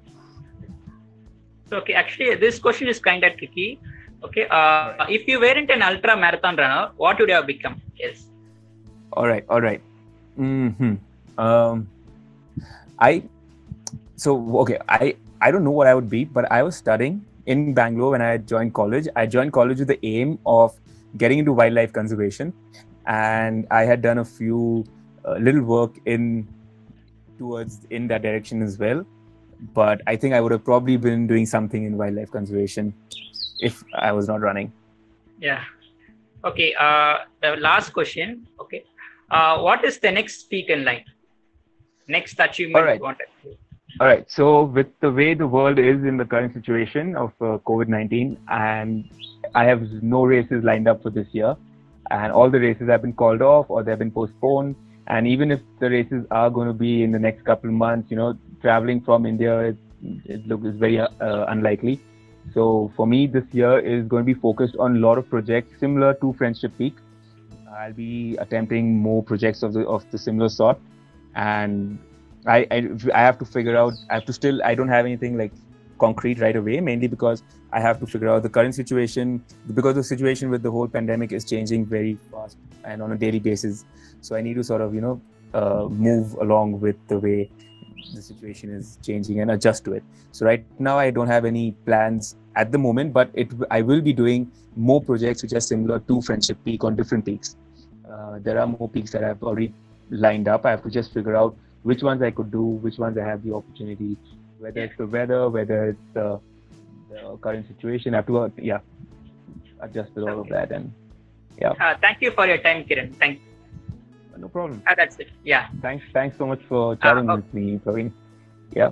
So, okay, actually, this question is kind of tricky. Okay, uh, right. If you weren't an ultra marathon runner, what would you have become? Yes. All right, all right. Mm-hmm. Um, I so okay. I I don't know what I would be, but I was studying in Bangalore when I joined college. I joined college with the aim of getting into wildlife conservation, and I had done a few uh, little work in towards in that direction as well. But I think I would have probably been doing something in wildlife conservation if I was not running. Yeah. Okay. Uh, the last question. Okay. Uh, what is the next peak in line? Next achievement All right. you wanted? All right. So with the way the world is in the current situation of uh, COVID nineteen, and I have no races lined up for this year, and all the races have been called off or they've been postponed. And even if the races are going to be in the next couple of months, you know, traveling from India, it, it looks very uh, unlikely. So for me, this year is going to be focused on a lot of projects similar to Friendship Peak. I'll be attempting more projects of the of the similar sort, and I, I I have to figure out. I have to still. I don't have anything like concrete right away, mainly because I have to figure out the current situation, because the situation with the whole pandemic is changing very fast and on a daily basis. So I need to sort of you know uh, move along with the way the situation is changing and adjust to it. So right now I don't have any plans at the moment, but it I will be doing more projects which are similar to Friendship Peak on different peaks. Uh, there are more peaks that I've already lined up. I have to just figure out which ones I could do, which ones I have the opportunity, whether it's the weather, whether it's the, the current situation. I have to uh, yeah adjust with all of that. And yeah. Uh, thank you for your time, Kiran. Thank you. No problem. Uh, that's it. Yeah. Thanks. Thanks so much for chatting Uh, with me, Praveen. Yeah.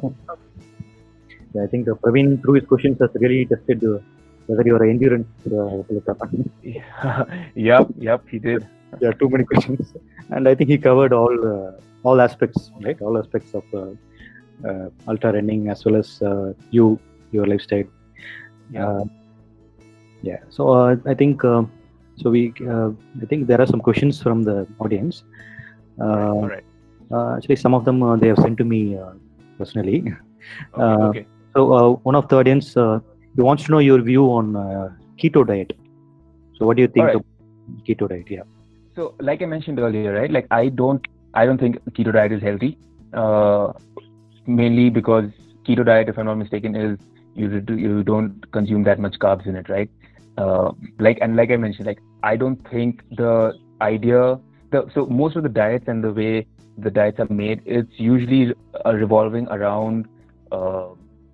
I think uh, Praveen, through his questions, has really tested uh, whether your endurance. Uh, yep. Yep. He did. There are too many questions, and I think he covered all uh, all aspects, right? All aspects of uh, uh, ultra running as well as uh, you, your lifestyle. Yeah. Uh, yeah. So uh, I think uh, so. We uh, I think there are some questions from the audience. Uh, All right. Uh, actually, some of them uh, they have sent to me uh, personally. Okay. Uh, okay. So uh, one of the audience uh, he wants to know your view on uh, keto diet. So what do you think Alright. of keto diet? Yeah. So, like I mentioned earlier, right? Like I don't, I don't think keto diet is healthy. Uh, mainly because keto diet, if I'm not mistaken, is you you don't consume that much carbs in it, right? Uh, like and like I mentioned, like I don't think the idea, the so most of the diets and the way the diets are made, it's usually uh, revolving around uh,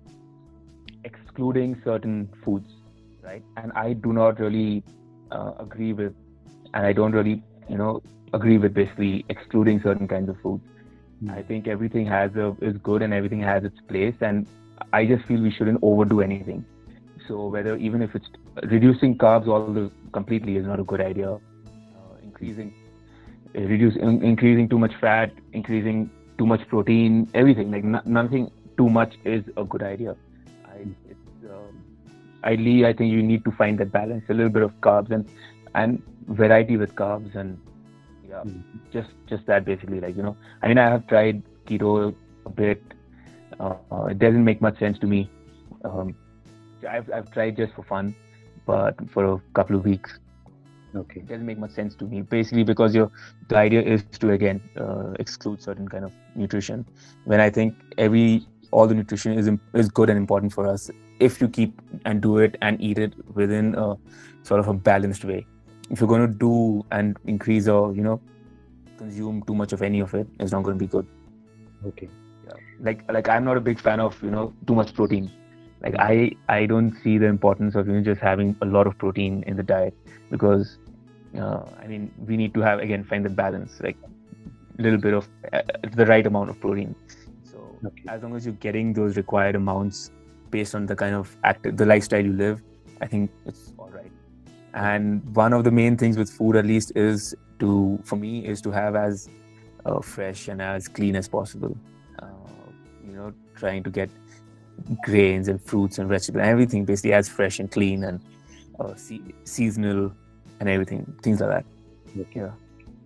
excluding certain foods, right? And I do not really uh, agree with, and I don't really, you know, agree with basically excluding certain kinds of foods. Mm. I think everything has a is good and everything has its place, and I just feel we shouldn't overdo anything. So whether even if it's reducing carbs all the completely is not a good idea. Uh, increasing, uh, reduce, in, increasing too much fat, increasing too much protein, everything like n- nothing too much is a good idea. I, it's, um, ideally, I think you need to find that balance, a little bit of carbs and and variety with carbs, and yeah, mm. just just that basically. Like you know, I mean, I have tried keto a bit. Uh, uh, it doesn't make much sense to me. Um, I've I've tried just for fun, but for a couple of weeks. Okay. It doesn't make much sense to me. Basically, because your the idea is to again uh, exclude certain kind of nutrition. When I think every all the nutrition is is good and important for us if you keep and do it and eat it within a sort of a balanced way. If you're going to do and increase or you know consume too much of any of it, it's not going to be good. Okay. Yeah. Like like I'm not a big fan of you know too much protein. Like I, I don't see the importance of you know just having a lot of protein in the diet, because uh, I mean we need to have again find the balance, like a little bit of uh, the right amount of protein. So okay. as long as you're getting those required amounts based on the kind of active the lifestyle you live, I think it's all right. And one of the main things with food, at least, is to, for me, is to have as uh, fresh and as clean as possible. Uh, you know, trying to get grains and fruits and vegetables, everything basically as fresh and clean and uh, se- seasonal and everything, things like that. Okay. Yeah.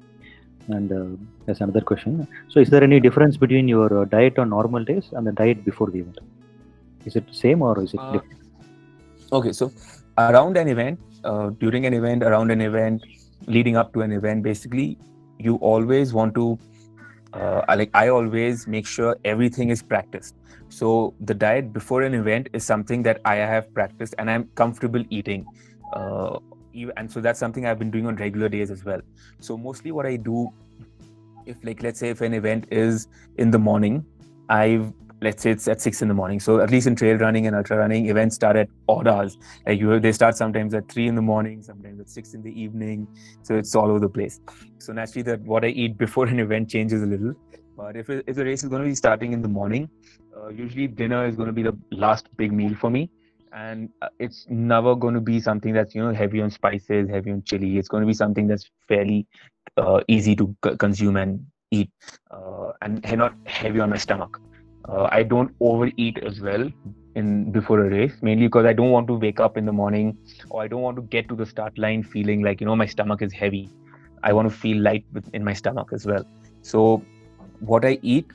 And uh, there's another question. So, is there any difference between your uh, diet on normal days and the diet before the event? Is it same or is it Uh, different? Okay, so around an event, uh, during an event, around an event, leading up to an event, basically, you always want to, uh, I like, I always make sure everything is practiced. So the diet before an event is something that I have practiced and I'm comfortable eating. Uh, ev- and so that's something I've been doing on regular days as well. So mostly what I do, if like, let's say if an event is in the morning, I've, let's say it's at six in the morning. So at least in trail running and ultra running, events start at odd hours. Like you, they start sometimes at three in the morning, sometimes at six in the evening. So it's all over the place. So naturally, that what I eat before an event changes a little. But if it, if the race is going to be starting in the morning, uh, usually dinner is going to be the last big meal for me, and uh, it's never going to be something that's, you know, heavy on spices, heavy on chili. It's going to be something that's fairly uh, easy to c- consume and eat, uh, and he- not heavy on my stomach. Uh, I don't overeat as well in before a race, mainly because I don't want to wake up in the morning, or I don't want to get to the start line feeling like, you know, my stomach is heavy. I want to feel light with- in my stomach as well. So what I eat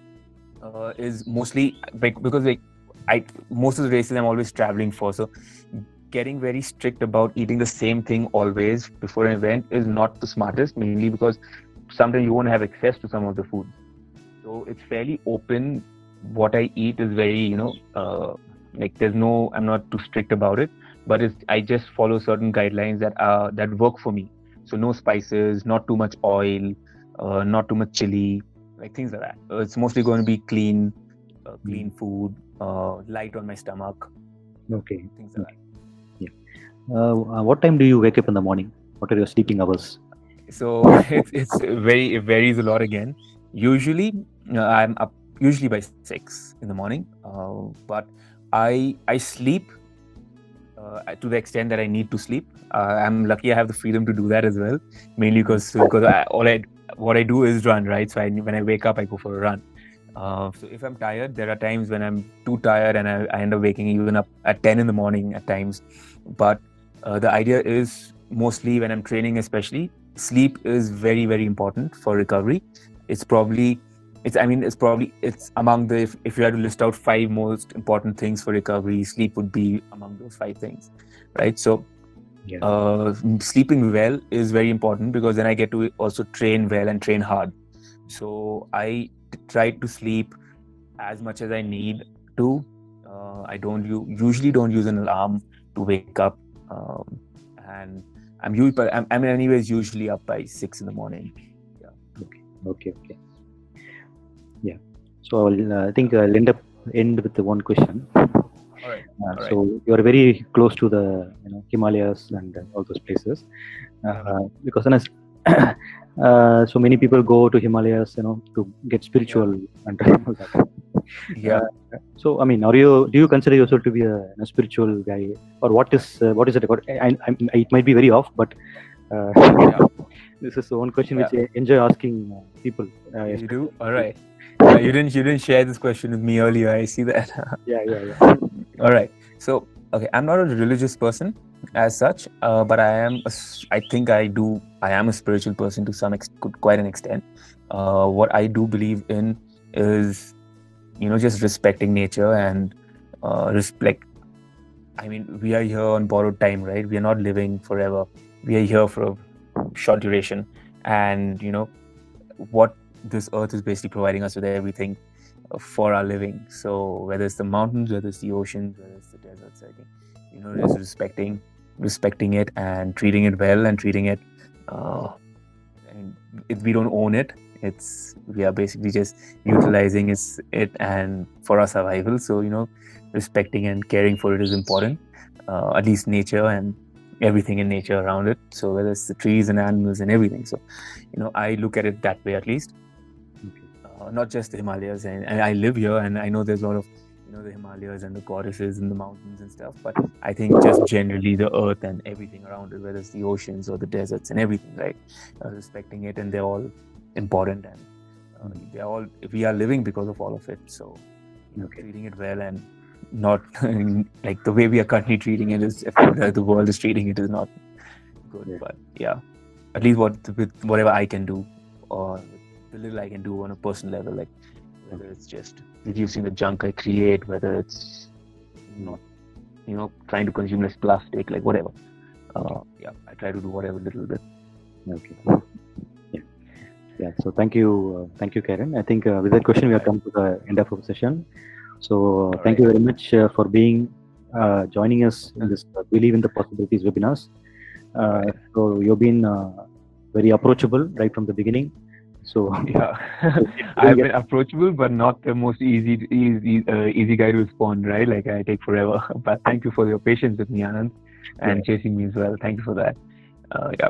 uh, is mostly like, because like I most of the races I'm always traveling for, so getting very strict about eating the same thing always before an event is not the smartest, mainly because sometimes you won't have access to some of the food. So it's fairly open. What I eat is very, you know, uh, like there's no, I'm not too strict about it, but it's, I just follow certain guidelines that are that work for me. So no spices, not too much oil, uh, not too much chili, like things like that. Uh, it's mostly going to be clean, uh, clean food, uh, light on my stomach, Okay. things like Okay. Uh, uh, what time do you wake up in the morning? What are your sleeping hours? that. So it's it's very, it varies a lot again. Usually uh, I'm up usually by six in the morning, uh, but I I sleep uh, to the extent that I need to sleep. Uh, I'm lucky I have the freedom to do that as well, mainly because because I, all I what I do is run, right? So I, when I wake up, I go for a run. Uh, so if I'm tired, there are times when I'm too tired and I, I end up waking even up at ten in the morning at times. But uh, the idea is mostly when I'm training, especially sleep is very very important for recovery. It's probably it's I mean it's probably it's among the if, if you had to list out five most important things for recovery, sleep would be among those five things, right? So Yeah. uh, sleeping well is very important because then I get to also train well and train hard. So I t- try to sleep as much as I need to. Uh, I don't u- usually don't use an alarm to wake up, um, and I'm usually but I'm, I'm anyways usually up by six in the morning. Okay. Okay. Yeah. So I'll, uh, I think I'll end up end with the one question. All right. Uh, All so you are very close to the, you know, Himalayas and uh, all those places, uh, Yeah. because then as, uh, so many people go to Himalayas, you know, to get spiritual and all that. Yeah. Uh, so I mean, are you do you consider yourself to be a, a spiritual guy, or what is uh, what is it about? I, I, I, it might be very off, but uh, Yeah. this is the one question Yeah. which I enjoy asking uh, people. Uh, You do? All right. Uh, you didn't you didn't share this question with me earlier. I see that. Yeah, yeah, yeah. All right. So, okay, I'm not a religious person as such, uh, but I am. A, s- I think I do. I am a spiritual person to some ex- quite an extent. Uh, what I do believe in is, you know, just respecting nature and uh, respect. I mean, we are here on borrowed time, right? We are not living forever. We are here for a short duration, and you know what this earth is basically providing us with everything uh, for our living. So whether it's the mountains, whether it's the oceans, whether it's the deserts, I think, you know, just respecting respecting it and treating it well and treating it uh, and if we don't own it, it's we are basically just utilizing it's, it and for our survival. So you know, respecting and caring for it is important, uh, at least nature and everything in nature around it. So whether it's the trees and animals and everything. So you know, I look at it that way at least. Uh, not just the Himalayas, and, and I live here, and I know there's a lot of you know, the Himalayas and the goddesses and the mountains and stuff, but I think just generally the earth and everything around it, whether it's the oceans or the deserts and everything, right? Uh, respecting it, and they're all important, and uh, they're all, we are living because of all of it. So Okay. treating it well, and not like the way we are currently treating it is, if the world is treating it is not good. Yeah. But yeah, at least what with whatever I can do, or the little I can do on a personal level, like whether it's just reducing the junk I create, whether it's not, you know, trying to consume less plastic, like whatever. Uh, yeah, I try to do whatever little bit. Okay. Yeah. Yeah. So thank you, uh, thank you, Karen. I think uh, with that question we have come to the end of our session. So uh, thank you very much uh, for being uh, joining us in this uh, Believe in the Possibilities webinars. Uh, so you've been uh, very approachable right from the beginning. So Yeah, I've been approachable, but not the most easy, easy, uh, easy guy to respond, right? Like I take forever. But thank you for your patience with me, Anand, and Yeah. chasing me as well. Thank you for that. Uh, yeah,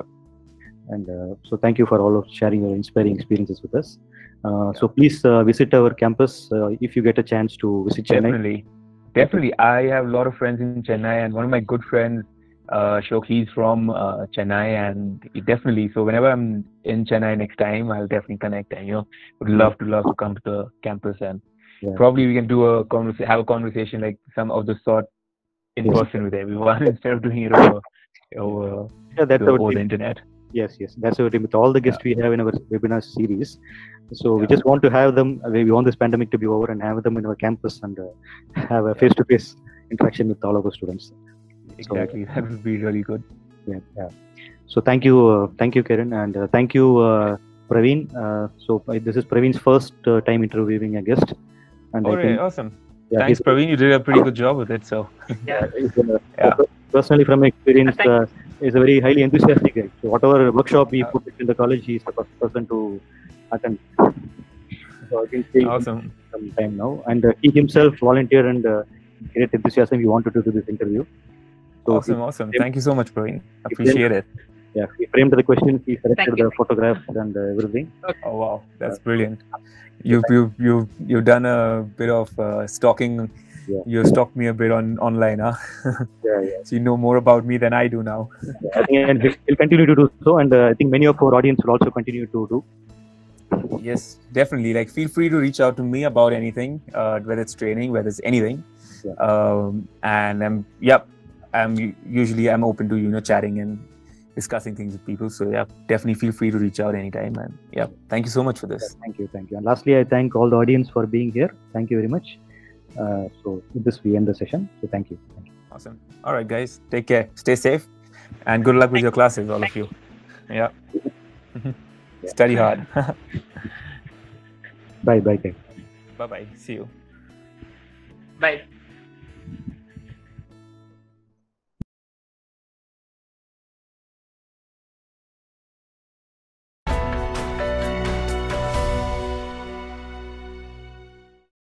and uh, so thank you for all of sharing your inspiring experiences with us. Uh, so please uh, visit our campus uh, if you get a chance to visit Chennai. definitely, definitely. I have a lot of friends in Chennai, and one of my good friends, uh, Shok, he's from uh, Chennai, and he definitely. So whenever I'm in Chennai next time, I'll definitely connect, and you know, would love to love to come to the campus, and Yeah. probably we can do a conversa- have a conversation like some of the sort in Yes. person with everyone instead of doing it over over, Yeah, that's the, our over the team. internet. Yes, yes, that's our team with all the guests we have in our webinar series. So we just want to have them. We want this pandemic to be over and have them in our campus and uh, have a face-to-face interaction with all of our students. Exactly, that would be really good. Yeah, yeah. So thank you, uh, thank you, Karen, and uh, thank you, uh, Praveen. Uh, so uh, this is Praveen's first uh, time interviewing a guest, and All I right, think awesome. yeah, Thanks, he's- Praveen. You did a pretty good job with it. So Yeah. he's, uh, Yeah. personally from experience, Thank- uh, is a very highly enthusiastic guy. So whatever workshop he Yeah. put in the college, he's the first person to attend. So I can see awesome. some time now, and uh, he himself volunteered and uh, great enthusiasm. He wanted to do this interview. So Awesome, he, awesome. he- Thank you so much, Praveen. Appreciate it. yeah, he framed the question. He selected Thank you. the photographs and uh, everything. Oh wow, that's Uh, brilliant. You've you've you've you've done a bit of uh, stalking. Yeah. You stalked me a bit on online, huh? Yeah, yeah. So you know more about me than I do now. I think and he'll he'll continue to do so, and uh, I think many of our audience will also continue to do. Yes, definitely. Like, feel free to reach out to me about anything, uh, whether it's training, whether it's anything. Yeah. Um, and I'm, yep, I'm u- usually I'm open to you know chatting and discussing things with people. So yeah, definitely feel free to reach out anytime. And yeah, thank you so much for Yeah, this. thank you, thank you. And lastly, I thank all the audience for being here. Thank you very much. Uh, so with this, we end the session. So thank you. Thank you. Awesome. All right, guys, take care, stay safe, and good luck with your classes, all of you. Yeah. Study hard. Bye, bye, guys. Bye bye. See you. Bye.